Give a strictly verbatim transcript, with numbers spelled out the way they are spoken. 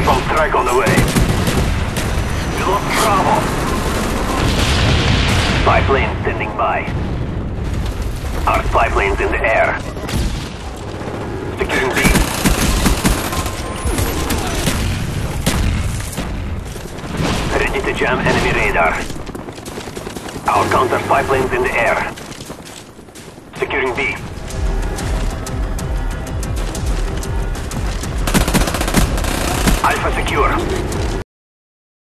Napalm strike on the way. We lost Bravo. Spy plane standing by. Our spy plane's in the air. Securing B. Ready to jam enemy radar. Our counter spy plane's in the air. Securing B.